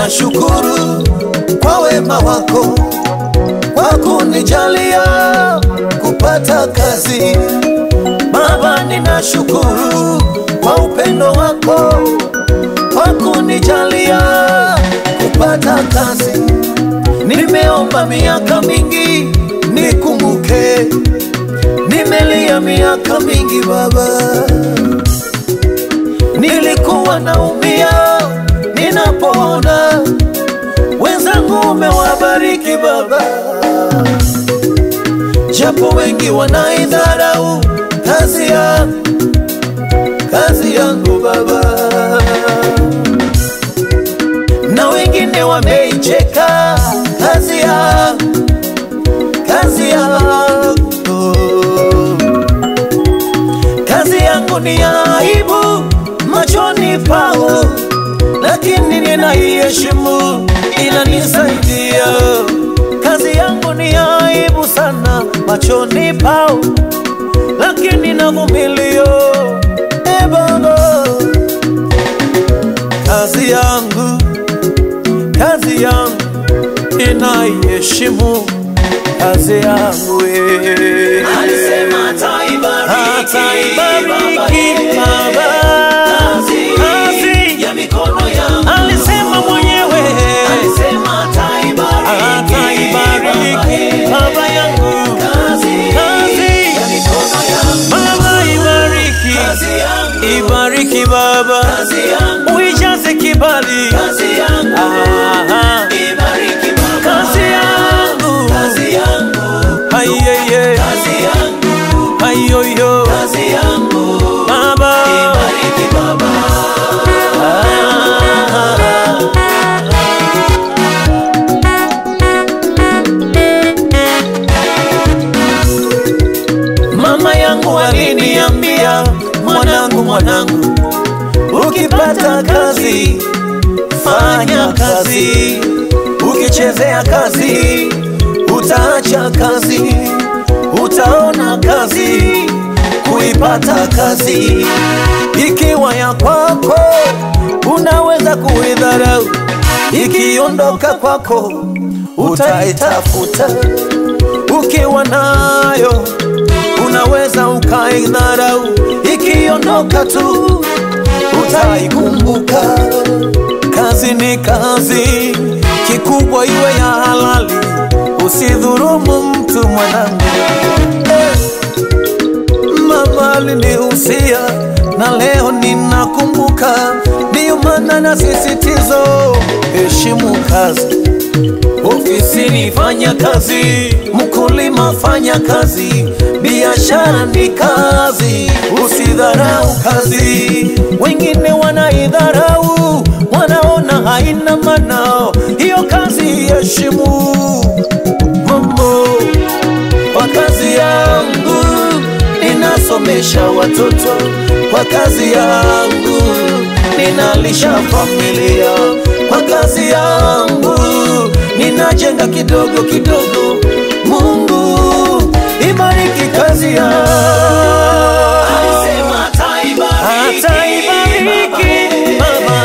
ninashukuru kwa wema wako, kwa kunijalia kupata kazi. Baba, ninashukuru kwa upendo wako, kwa kunijalia kupata kazi. Nimeomba miaka mingi nikumbuke, nimelia miaka mingi Baba. Nilikuwa naumia ninapoona wenzangu umewabariki Baba, japo wengi wanaidharau kazi yangu Baba, na wengine wameicheka kazi yangu. Kazi yangu ni aibu machoni pao, lakini ninaiheshimu, inanisaidia. Kazi yangu ni aibu sana machoni pao, lakini navumilia. Baba, kazi yangu inaiheshimu kazi yangu. Alisema ataibariki Baba kazi ya mikono yangu. Alisema mwenyewe, alisema ataibariki Baba yangu kazi ya mikono yangu. Baba, ibariki ibariki Baba, uijaze kibali kazi yangu. Ibariki Baba kazi yangu ayeye kazi yangu ayoyo kazi yangu Baba, ibariki Baba. Mama yangu aliniambia, mwanangu, ukipata kazi fanya kazi, ukichezea kazi utaacha kazi, utaona kazi kuipata kazi. Ikiwa ya kwako unaweza kuidharau, ikiondoka kwako utaitafuta. Ukiwa nayo unaweza ukaidharau, ikiondoka tu utaikumbuka. Kazi ni kazi, kikubwa iwe ya halali, usidhurumu mtu mwanangu. Mama alinihusia na leo ninakumbuka, ndiyo maana nasisitizo, heshimu kazi. Ofisini fanya kazi, mkulima fanya kazi, biashara ni kazi, usidharau kazi. Wengine wanaidharau, wanaona haina maana, hiyo kazi heshimu. Mambo kwa kazi yangu ninasomesha watoto, kwa kazi yangu ninalisha familia, kwa kazi yangu ninajenga kidogo kidogo. Mungu ibariki kazi yangu. Alisema ataibariki Baba,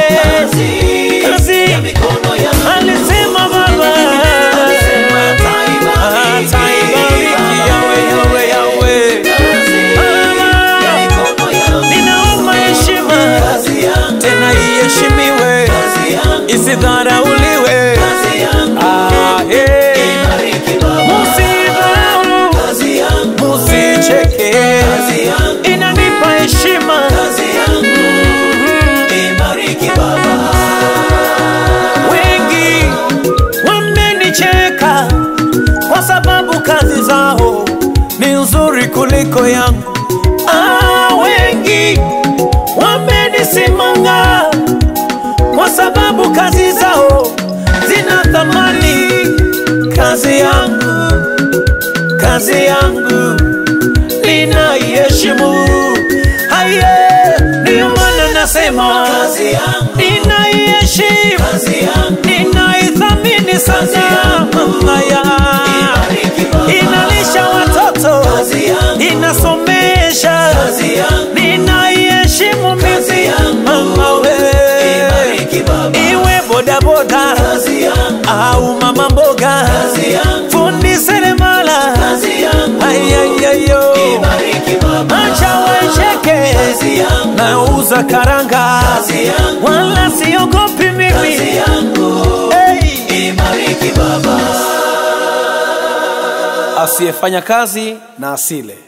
kazi ya mikono yangu. alisema Baba, Alisema ataibariki Yawe ya mikono yangu. ninaomba heshima Kazi yangu tena iheshimiwe, isidharauliwe. kazi yangu ibariki Baba. Musidharau, Kazi yangu musicheke, yangu inanipa heshima. kazi yangu ibariki Baba. Wengi wamenicheka kwa sababu kazi zao ni nzuri kuliko yangu. Wengi wamenisimanga kwa sababu kazi zao zina thamani. Kazi yangu ninaiheshimu. Ndiyo maana nasema Kazi yangu ninaiheshimu, ninaithamini sana. Mama ya inalisha watoto, inasomesha, ninaiheshimu mimi. Mama we iwe bodaboda yangu, nauza karanga, kazi yangu, wala siogopi mimi. kazi yangu, Hey! ibariki Baba. Asiyefanya kazi na asile.